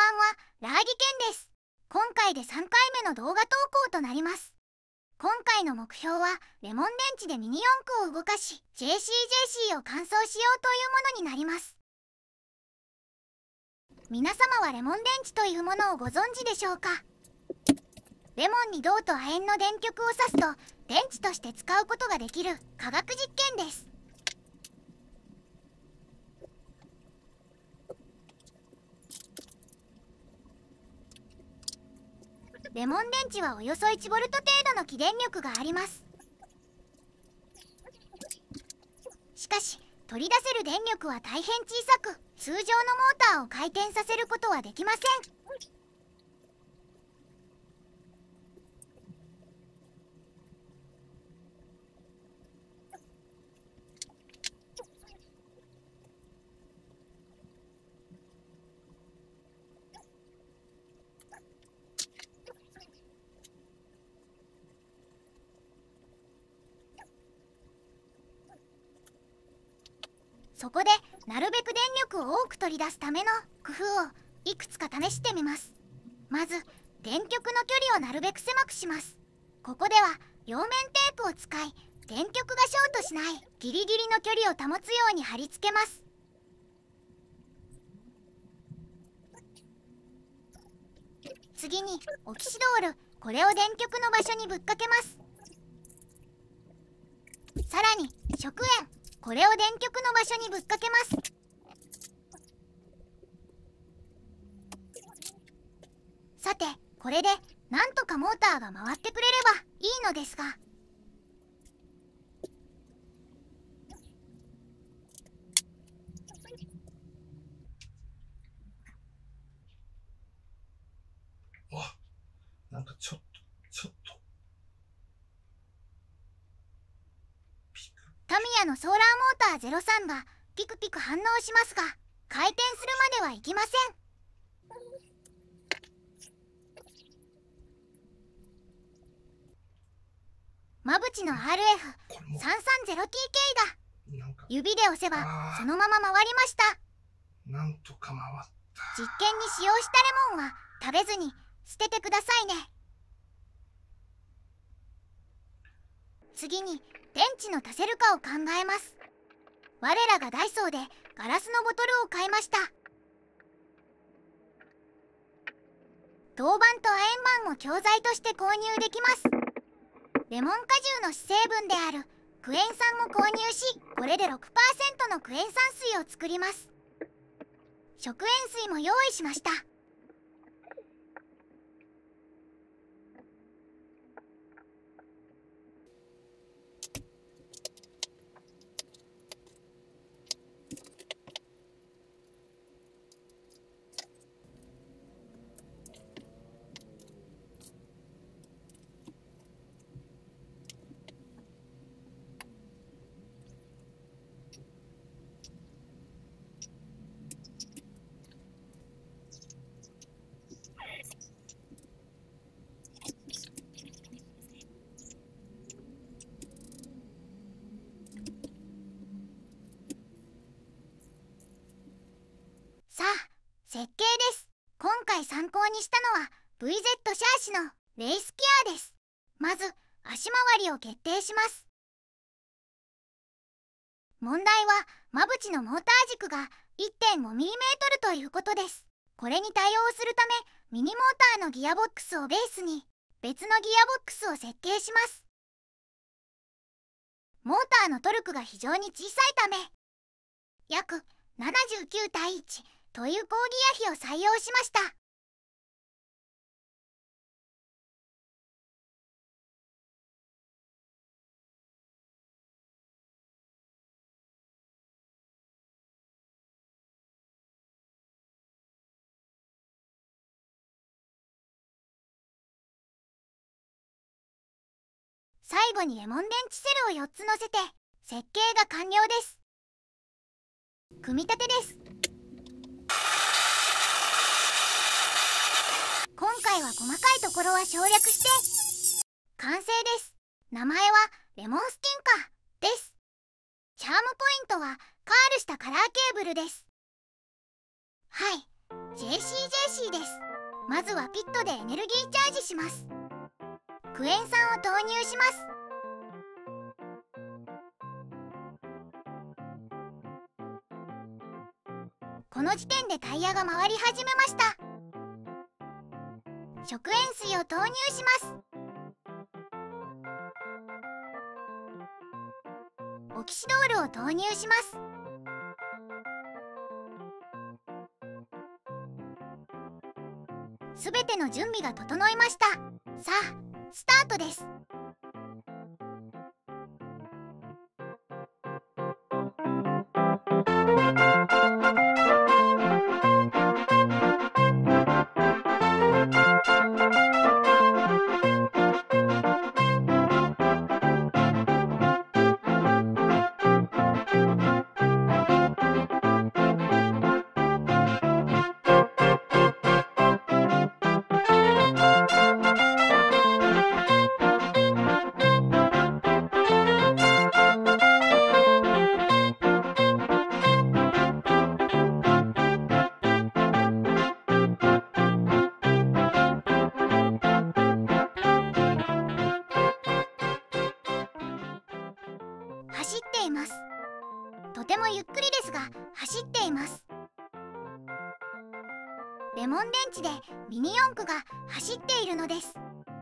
ばんは、ラーギケンです。今回で3回目の動画投稿となります。今回の目標は、レモン電池でミニ四駆を動かし、JCJC を完走しようというものになります。皆様はレモン電池というものをご存知でしょうか？レモンに銅と亜鉛の電極を挿すと、電池として使うことができる化学実験です。レモン電池はおよそ1ボルト程度の起電力があります。しかし、取り出せる電力は大変小さく、通常のモーターを回転させることはできません。そこで、なるべく電力を多く取り出すための工夫をいくつか試してみます。まず、電極の距離をなるべく狭くします。ここでは両面テープを使い、電極がショートしないギリギリの距離を保つように貼り付けます。次にオキシドール、これを電極の場所にぶっかけます。さらに食塩、これを電極の場所にぶっかけます。さて、これでなんとかモーターが回ってくれればいいのですが、 なんかちょっとタミヤのソーラーモーター03がピクピク反応しますが、回転するまではいきません。マブチの RF330TK だ。指で押せばそのまま回りました。 なんとか回った。 実験に使用したレモンは食べずに捨ててくださいね。次に電池の足せるかを考えます。我らがダイソーでガラスのボトルを買いました。銅板と亜鉛板を教材として購入できます。レモン果汁の主成分であるクエン酸を購入し、これで 6% のクエン酸水を作ります。食塩水も用意しました。さあ、設計です。今回参考にしたのは VZ シャーシのレイスキアです。まず、足回りを決定します。問題は、マブチのモーター軸が 1.5mm ということです。これに対応するため、ミニモーターのギアボックスをベースに、別のギアボックスを設計します。モーターのトルクが非常に小さいため、約79対1という高ギア比を採用しました。最後にレモン電池セルを4つ乗せて設計が完了です。組み立てです。今回は細かいところは省略して完成です。名前はレモンスティンカーです。チャームポイントはカールしたカラーケーブルです。はい、 JCJC です。まずはピットでエネルギーチャージします。クエン酸を投入します。この時点でタイヤが回り始めました。食塩水を投入します。オキシドールを投入します。すべての準備が整いました。さあ、スタートです。走っています。とてもゆっくりですが走っています。レモン電池でミニ四駆が走っているのです。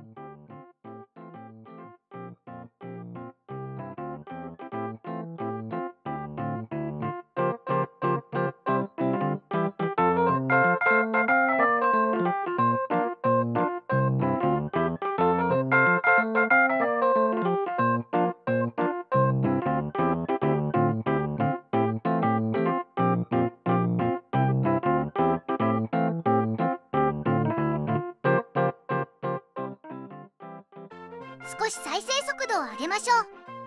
少し再生速度を上げましょう。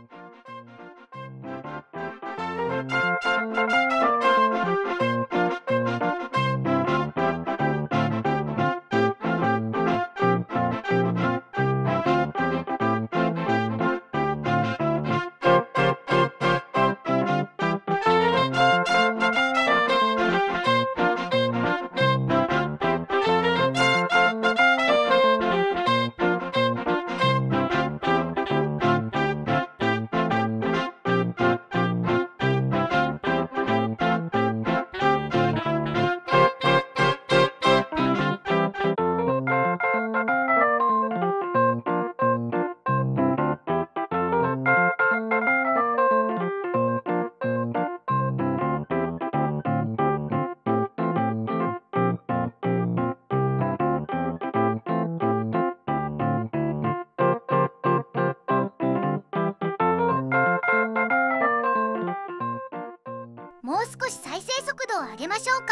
もう少し再生速度を上げましょうか。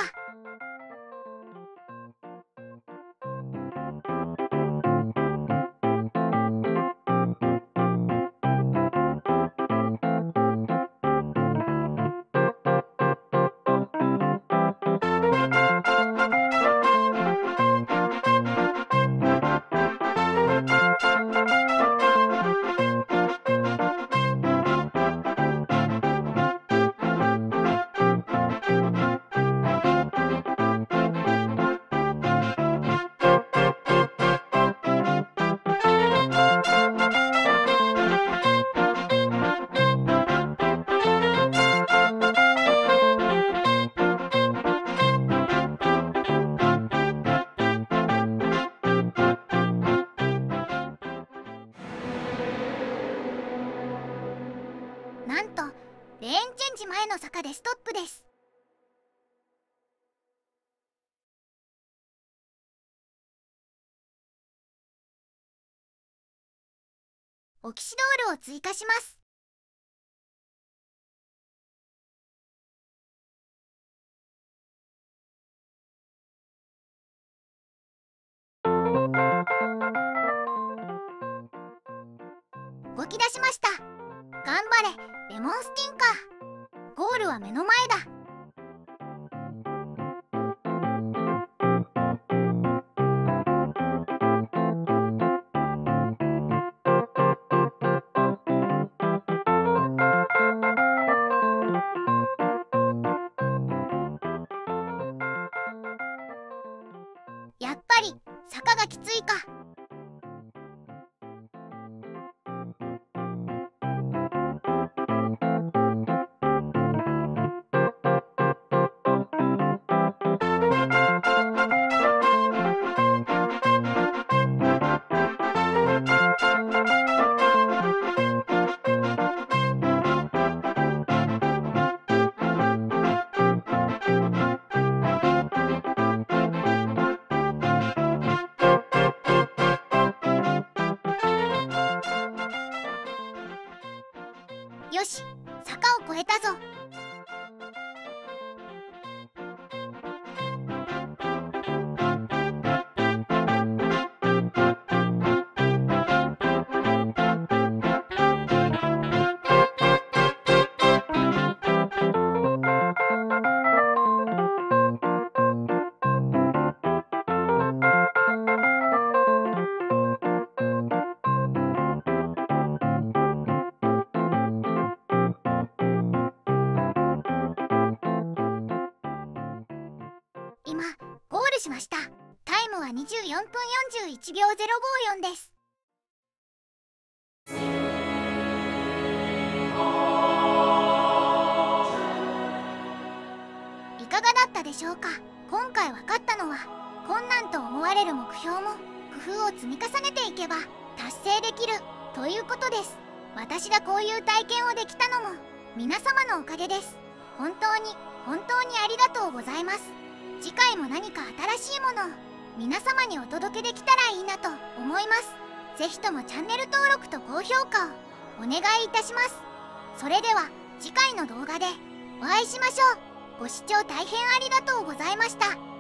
なんとレーンチェンジ前の坂でストップです。オキシドールを追加します。動き出しました。頑張れレモンスティンカー。ゴールは目の前だ。 よし、坂を越えたぞ。今ゴールしました。タイムは24分41秒054です。いかがだったでしょうか。今回分かったのは、困難と思われる目標も工夫を積み重ねていけば達成できるということです。私がこういう体験をできたのも皆様のおかげです。本当にありがとうございます。次回も何か新しいものを皆様にお届けできたらいいなと思います。ぜひともチャンネル登録と高評価をお願いいたします。それでは次回の動画でお会いしましょう。ご視聴大変ありがとうございました。